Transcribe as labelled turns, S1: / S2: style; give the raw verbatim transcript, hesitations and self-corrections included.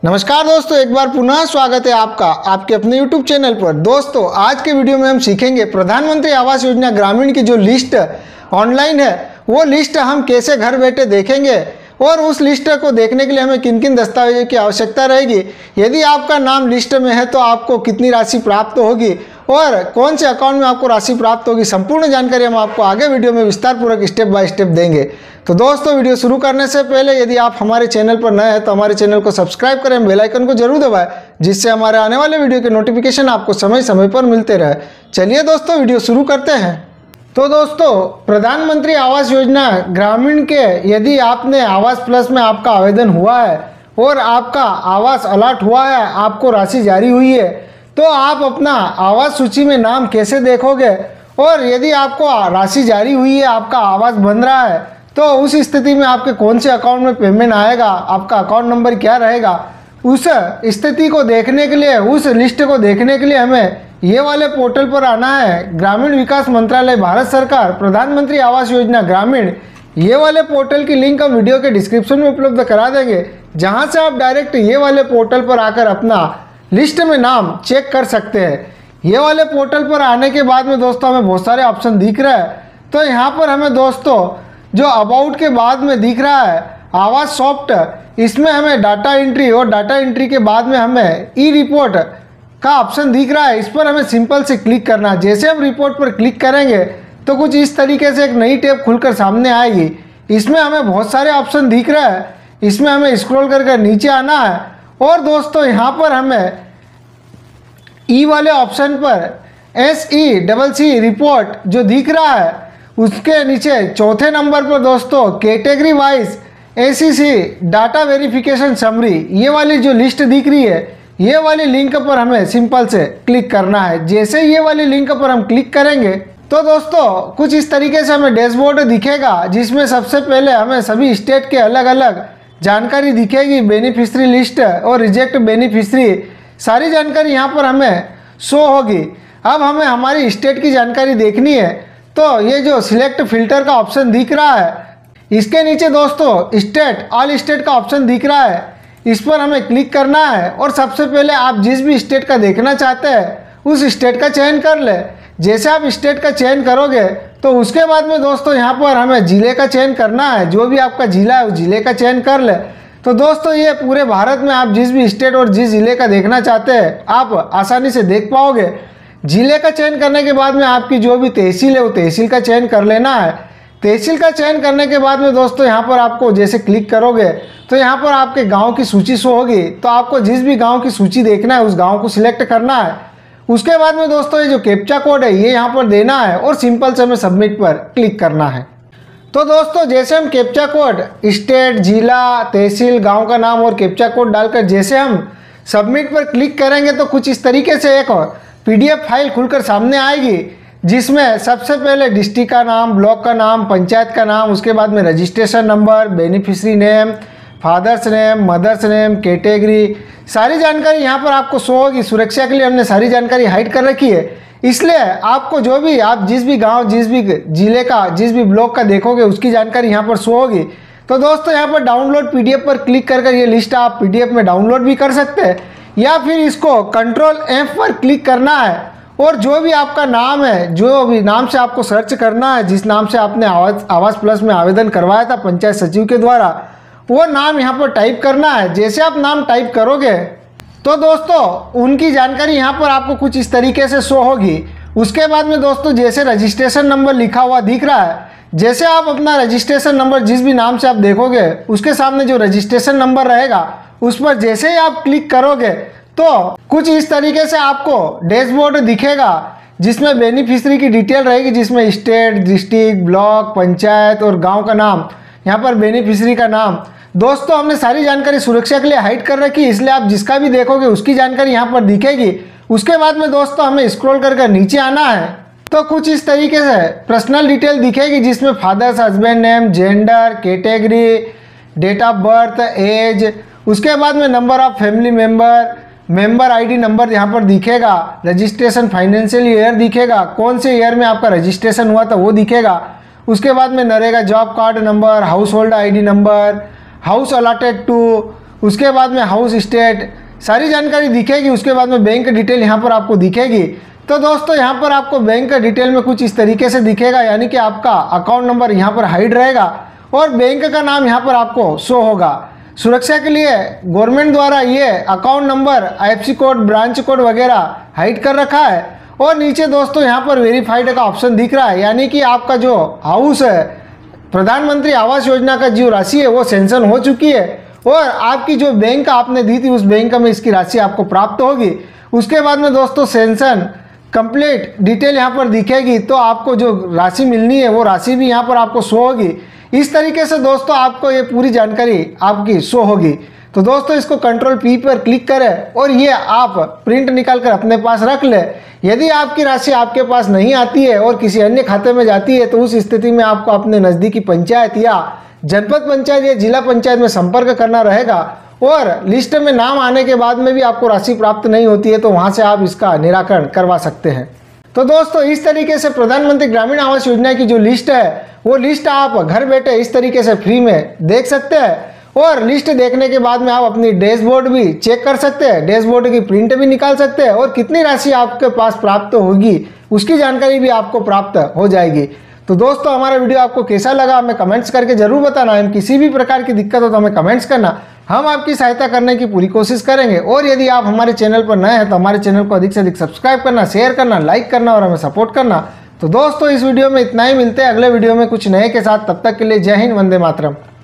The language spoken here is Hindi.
S1: नमस्कार दोस्तों, एक बार पुनः स्वागत है आपका आपके अपने यूट्यूब चैनल पर। दोस्तों आज के वीडियो में हम सीखेंगे प्रधानमंत्री आवास योजना ग्रामीण की जो लिस्ट ऑनलाइन है वो लिस्ट हम कैसे घर बैठे देखेंगे और उस लिस्ट को देखने के लिए हमें किन किन दस्तावेजों की आवश्यकता रहेगी, यदि आपका नाम लिस्ट में है तो आपको कितनी राशि प्राप्त होगी और कौन से अकाउंट में आपको राशि प्राप्त होगी, संपूर्ण जानकारी हम आपको आगे वीडियो में विस्तार पूर्वक स्टेप बाय स्टेप देंगे। तो दोस्तों वीडियो शुरू करने से पहले यदि आप हमारे चैनल पर नए हैं तो हमारे चैनल को सब्सक्राइब करें, बेल आइकन को जरूर दबाएं जिससे हमारे आने वाले वीडियो के नोटिफिकेशन आपको समय समय पर मिलते रहे। चलिए दोस्तों वीडियो शुरू करते हैं। तो दोस्तों प्रधानमंत्री आवास योजना ग्रामीण के यदि आपने आवास प्लस में आपका आवेदन हुआ है और आपका आवास अलॉट हुआ है, आपको राशि जारी हुई है, तो आप अपना आवास सूची में नाम कैसे देखोगे और यदि आपको राशि जारी हुई है, आपका आवास बन रहा है, तो उस स्थिति में आपके कौन से अकाउंट में पेमेंट आएगा, आपका अकाउंट नंबर क्या रहेगा, उस स्थिति को देखने के लिए, उस लिस्ट को देखने के लिए हमें ये वाले पोर्टल पर आना है। ग्रामीण विकास मंत्रालय भारत सरकार प्रधानमंत्री आवास योजना ग्रामीण, ये वाले पोर्टल की लिंक हम वीडियो के डिस्क्रिप्शन में उपलब्ध करा देंगे, जहां से आप डायरेक्ट ये वाले पोर्टल पर आकर अपना लिस्ट में नाम चेक कर सकते हैं। ये वाले पोर्टल पर आने के बाद में दोस्तों हमें बहुत सारे ऑप्शन दिख रहे हैं। तो यहाँ पर हमें दोस्तों जो अबाउट के बाद में दिख रहा है आवास सॉफ्ट, इसमें हमें डाटा एंट्री और डाटा एंट्री के बाद में हमें ई रिपोर्ट का ऑप्शन दिख रहा है। इस पर हमें सिंपल से क्लिक करना है। जैसे हम रिपोर्ट पर क्लिक करेंगे तो कुछ इस तरीके से एक नई टैब खुलकर सामने आएगी। इसमें हमें बहुत सारे ऑप्शन दिख रहे हैं, इसमें हमें स्क्रॉल करके नीचे आना है और दोस्तों यहाँ पर हमें ई वाले ऑप्शन पर S E double C report जो दिख रहा है उसके नीचे चौथे नंबर पर दोस्तों category wise A C C data verification summary, ये वाली जो लिस्ट दिख रही है, ये वाली लिंक पर हमें सिंपल से क्लिक करना है। जैसे ये वाली लिंक पर हम क्लिक करेंगे तो दोस्तों कुछ इस तरीके से हमें डैशबोर्ड दिखेगा, जिसमें सबसे पहले हमें सभी स्टेट के अलग अलग जानकारी दिखेगी, बेनिफिशियरी लिस्ट और रिजेक्ट बेनिफिशियरी, सारी जानकारी यहाँ पर हमें शो होगी। अब हमें हमारी स्टेट की जानकारी देखनी है तो ये जो सिलेक्ट फिल्टर का ऑप्शन दिख रहा है, इसके नीचे दोस्तों स्टेट ऑल स्टेट का ऑप्शन दिख रहा है, इस पर हमें क्लिक करना है और सबसे पहले आप जिस भी स्टेट का देखना चाहते हैं उस स्टेट का चयन कर ले। जैसे आप स्टेट का चयन करोगे तो उसके बाद में दोस्तों यहाँ पर हमें ज़िले का चयन करना है। जो भी आपका ज़िला है उस ज़िले का चयन कर ले। तो दोस्तों ये पूरे भारत में आप जिस भी स्टेट और जिस ज़िले का देखना चाहते हैं आप आसानी से देख पाओगे। ज़िले का चयन करने के बाद में आपकी जो भी तहसील है वो तहसील का चयन कर लेना है। तहसील का चयन करने के बाद में दोस्तों यहाँ पर आपको जैसे क्लिक करोगे तो यहाँ पर आपके गांव की सूची शो होगी। तो आपको जिस भी गांव की सूची देखना है उस गांव को सिलेक्ट करना है। उसके बाद में दोस्तों ये जो कैप्चा कोड है ये यहाँ पर देना है और सिंपल से हमें सबमिट पर क्लिक करना है। तो दोस्तों जैसे हम कैप्चा कोड स्टेट, जिला, तहसील, गाँव का नाम और कैप्चा कोड डालकर जैसे हम सबमिट पर क्लिक करेंगे तो कुछ इस तरीके से एक पी डी एफ फाइल खुलकर सामने आएगी, जिसमें सबसे पहले डिस्ट्रिक्ट का नाम, ब्लॉक का नाम, पंचायत का नाम, उसके बाद में registration number, beneficiary name, father's name, mother's name, category, सारी जानकारी यहाँ पर आपको शो होगी। सुरक्षा के लिए हमने सारी जानकारी हाइड कर रखी है, इसलिए आपको जो भी आप जिस भी गांव, जिस भी जिले का, जिस भी ब्लॉक का देखोगे उसकी जानकारी यहाँ पर शो होगी। तो दोस्तों यहाँ पर डाउनलोड पी डी एफ पर क्लिक कर कर ये लिस्ट आप पी डी एफ में डाउनलोड भी कर सकते हैं, या फिर इसको कंट्रोल एफ पर क्लिक करना है और जो भी आपका नाम है, जो भी नाम से आपको सर्च करना है, जिस नाम से आपने आवास आवास प्लस में आवेदन करवाया था पंचायत सचिव के द्वारा, वो नाम यहाँ पर टाइप करना है। जैसे आप नाम टाइप करोगे तो दोस्तों उनकी जानकारी यहाँ पर आपको कुछ इस तरीके से शो होगी। उसके बाद में दोस्तों जैसे रजिस्ट्रेशन नंबर लिखा हुआ दिख रहा है, जैसे आप अपना रजिस्ट्रेशन नंबर जिस भी नाम से आप देखोगे उसके सामने जो रजिस्ट्रेशन नंबर रहेगा उस पर जैसे ही आप क्लिक करोगे तो कुछ इस तरीके से आपको डैशबोर्ड दिखेगा, जिसमें बेनिफिशियरी की डिटेल रहेगी, जिसमें स्टेट, डिस्ट्रिक्ट, ब्लॉक, पंचायत और गांव का नाम, यहाँ पर बेनिफिशियरी का नाम। दोस्तों हमने सारी जानकारी सुरक्षा के लिए हाइड कर रखी, इसलिए आप जिसका भी देखोगे उसकी जानकारी यहाँ पर दिखेगी। उसके बाद में दोस्तों हमें स्क्रॉल कर कर नीचे आना है तो कुछ इस तरीके से पर्सनल डिटेल दिखेगी, जिसमें father's, husband name, gender, category, date of birth, age, उसके बाद में number of family member, member ID number यहाँ पर दिखेगा, रजिस्ट्रेशन फाइनेंशियल ईयर दिखेगा, कौन से ईयर में आपका रजिस्ट्रेशन हुआ था वो दिखेगा। उसके बाद में NREGA job card number, household ID number, house allotted to, उसके बाद में हाउस स्टेट सारी जानकारी दिखेगी। उसके बाद में बैंक डिटेल यहाँ पर आपको दिखेगी। तो दोस्तों यहाँ पर आपको बैंक का डिटेल में कुछ इस तरीके से दिखेगा, यानी कि आपका अकाउंट नंबर यहाँ पर हाइड रहेगा और बैंक का नाम यहाँ पर आपको शो होगा। सुरक्षा के लिए गवर्नमेंट द्वारा ये account number, IFSC code, branch code वगैरह हाइड कर रखा है। और नीचे दोस्तों यहाँ पर वेरीफाइड का ऑप्शन दिख रहा है, यानी कि आपका जो हाउस है, प्रधानमंत्री आवास योजना का जो राशि है वो सेंक्शन हो चुकी है और आपकी जो बैंक आपने दी थी उस बैंक में इसकी राशि आपको प्राप्त होगी। उसके बाद में दोस्तों सेंक्शन कंप्लीट डिटेल यहाँ पर दिखेगी, तो आपको जो राशि मिलनी है वो राशि भी यहाँ पर आपको शो होगी। इस तरीके से दोस्तों आपको ये पूरी जानकारी आपकी शो होगी। तो दोस्तों इसको कंट्रोल पी पर क्लिक करें और ये आप प्रिंट निकाल कर अपने पास रख ले। यदि आपकी राशि आपके पास नहीं आती है और किसी अन्य खाते में जाती है तो उस स्थिति में आपको अपने नज़दीकी पंचायत या जनपद पंचायत या जिला पंचायत में संपर्क करना रहेगा। और लिस्ट में नाम आने के बाद में भी आपको राशि प्राप्त नहीं होती है तो वहाँ से आप इसका निराकरण करवा सकते हैं। तो दोस्तों इस तरीके से प्रधानमंत्री ग्रामीण आवास योजना की जो लिस्ट है वो लिस्ट आप घर बैठे इस तरीके से फ्री में देख सकते हैं। और लिस्ट देखने के बाद में आप अपनी डैशबोर्ड भी चेक कर सकते हैं, डैशबोर्ड की प्रिंट भी निकाल सकते हैं और कितनी राशि आपके पास प्राप्त होगी उसकी जानकारी भी आपको प्राप्त हो जाएगी। तो दोस्तों हमारा वीडियो आपको कैसा लगा हमें कमेंट्स करके जरूर बताना। हम किसी भी प्रकार की दिक्कत हो तो हमें कमेंट्स करना, हम आपकी सहायता करने की पूरी कोशिश करेंगे। और यदि आप हमारे चैनल पर नए हैं तो हमारे चैनल को अधिक से अधिक सब्सक्राइब करना, शेयर करना, लाइक करना और हमें सपोर्ट करना। तो दोस्तों इस वीडियो में इतना ही, मिलते हैं अगले वीडियो में कुछ नए के साथ। तब तक के लिए जय हिंद, वंदे मातरम।